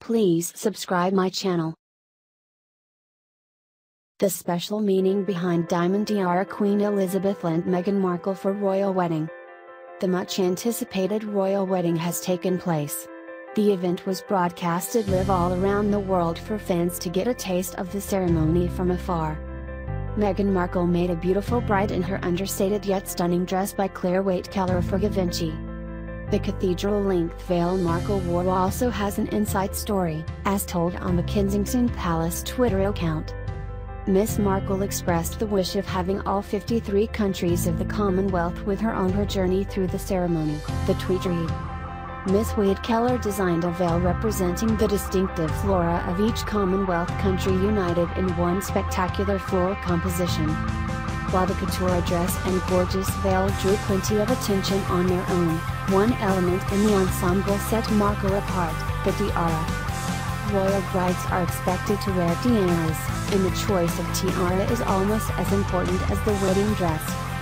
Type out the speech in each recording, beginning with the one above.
Please subscribe my channel. The special meaning behind Diamond Tiara. Queen Elizabeth lent Meghan Markle for royal wedding. The much anticipated royal wedding has taken place. The event was broadcasted live all around the world for fans to get a taste of the ceremony from afar. Meghan Markle made a beautiful bride in her understated yet stunning dress by Clare Waight Keller for Givenchy. The cathedral-length veil Markle wore also has an inside story, as told on the Kensington Palace Twitter account. Miss Markle expressed the wish of having all 53 countries of the Commonwealth with her on her journey through the ceremony, the tweet read. Miss Waight Keller designed a veil representing the distinctive flora of each Commonwealth country united in one spectacular floral composition. While the couture dress and gorgeous veil drew plenty of attention on their own, one element in the ensemble set Markle apart, the tiara. Royal brides are expected to wear tiaras, and the choice of tiara is almost as important as the wedding dress.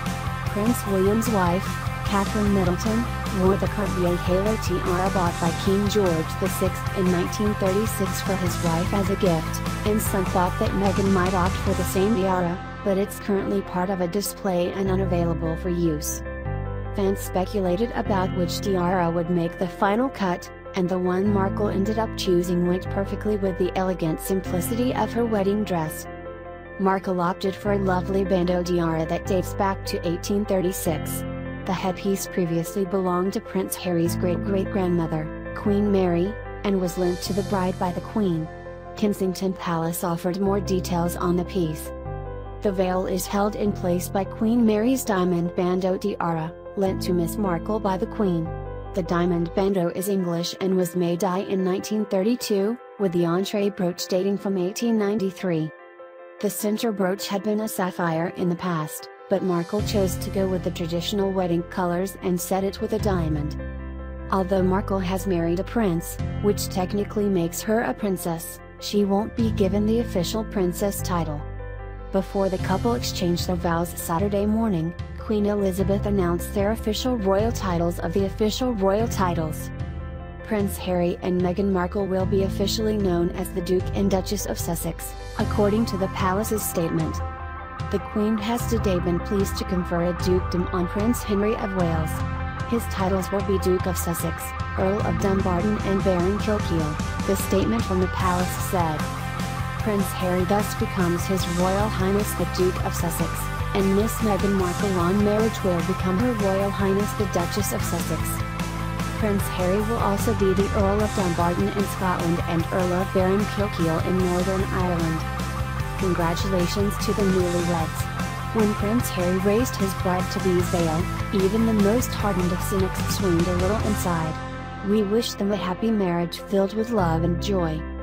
Prince William's wife, Catherine Middleton, wore the Cartier halo tiara bought by King George VI in 1936 for his wife as a gift, and some thought that Meghan might opt for the same tiara, but it's currently part of a display and unavailable for use. Fans speculated about which tiara would make the final cut, and the one Markle ended up choosing went perfectly with the elegant simplicity of her wedding dress. Markle opted for a lovely bandeau tiara that dates back to 1836. The headpiece previously belonged to Prince Harry's great-great-grandmother, Queen Mary, and was lent to the bride by the Queen. Kensington Palace offered more details on the piece. The veil is held in place by Queen Mary's diamond bandeau tiara, lent to Miss Markle by the Queen. The diamond bandeau is English and was made in 1932, with the entree brooch dating from 1893. The center brooch had been a sapphire in the past, but Markle chose to go with the traditional wedding colors and set it with a diamond. Although Markle has married a prince, which technically makes her a princess, she won't be given the official princess title. Before the couple exchanged their vows Saturday morning, Queen Elizabeth announced their official royal titles of the official royal titles. Prince Harry and Meghan Markle will be officially known as the Duke and Duchess of Sussex, according to the palace's statement. The Queen has today been pleased to confer a dukedom on Prince Henry of Wales. His titles will be Duke of Sussex, Earl of Dumbarton and Baron Kilkeel, the statement from the palace said. Prince Harry thus becomes His Royal Highness the Duke of Sussex, and Miss Meghan Markle on marriage will become Her Royal Highness the Duchess of Sussex. Prince Harry will also be the Earl of Dumbarton in Scotland and Earl of Baron Kilkeel in Northern Ireland. Congratulations to the newlyweds. When Prince Harry raised his bride-to-be's veil, even the most hardened of cynics swooned a little inside. We wish them a happy marriage filled with love and joy.